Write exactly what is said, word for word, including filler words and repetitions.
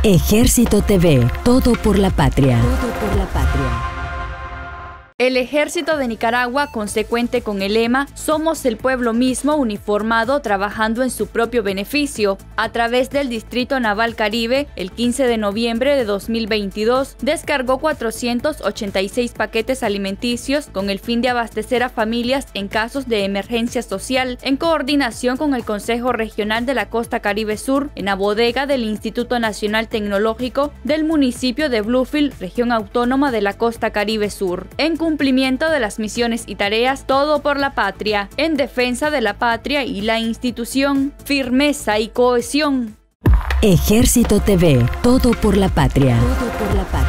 Ejército T V, todo por la patria. Todo por la patria. El Ejército de Nicaragua, consecuente con el lema "Somos el pueblo mismo uniformado trabajando en su propio beneficio", a través del Distrito Naval Caribe, el quince de noviembre de dos mil veintidós, descargó cuatrocientos ochenta y seis paquetes alimenticios con el fin de abastecer a familias en casos de emergencia social, en coordinación con el Consejo Regional de la Costa Caribe Sur, en la bodega del Instituto Nacional Tecnológico del municipio de Bluefield, región autónoma de la Costa Caribe Sur, en cumplimiento de las misiones y tareas Todo por la Patria, en defensa de la patria y la institución, firmeza y cohesión. Ejército T V, todo por la patria. Todo por la patria.